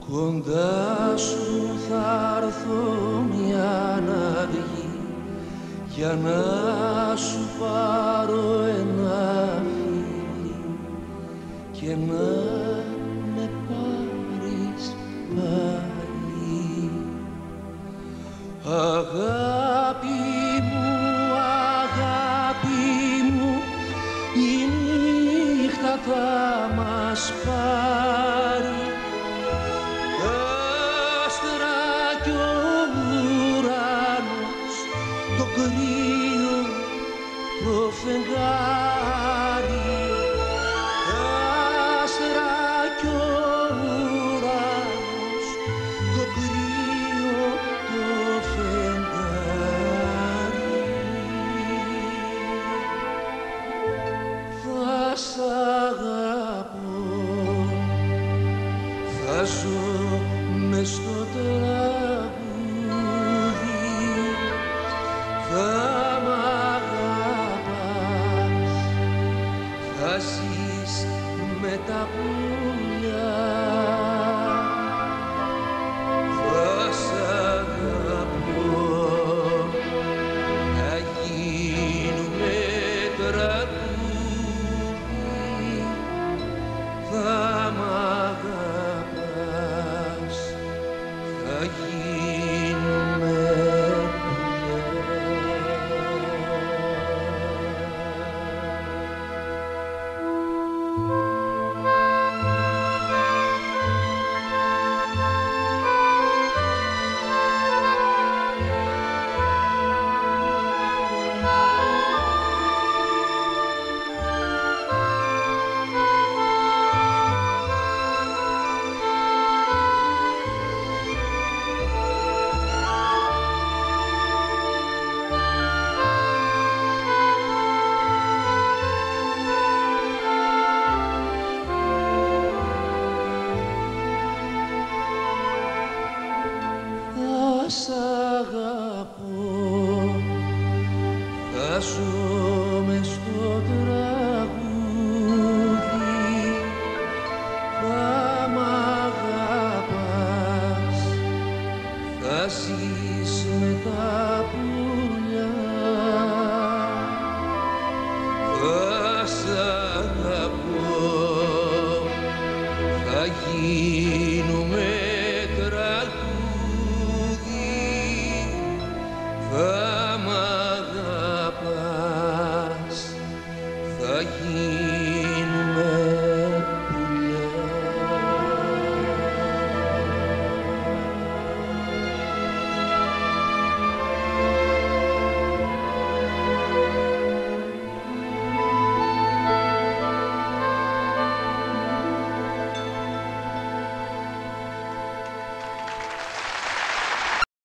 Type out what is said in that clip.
Κοντά σου θα έρθω μια αυγή για να σου πάρω ένα φίλι και να με πάρεις πάλι. Αγάπη μου, η νύχτα θα μας πάρει. Το φεγγάρι, άστρα κι ο ουρανός, το κρύο το φεγγάρι. Θα σ' αγαπώ, θα ζω μες στο τραγούδι, θα ζεις με τα πουλιά, θα σ' αγαπώ, θα γίνουμε τραγούδι, θα μ' αγαπάς, θα γίνουμε σ' αγαπώ, θα ζω μες στο τραγούδι, θα μ' αγαπάς, θα ζεις με τα πουλιά, θα σ' αγαπώ, θα γίνεις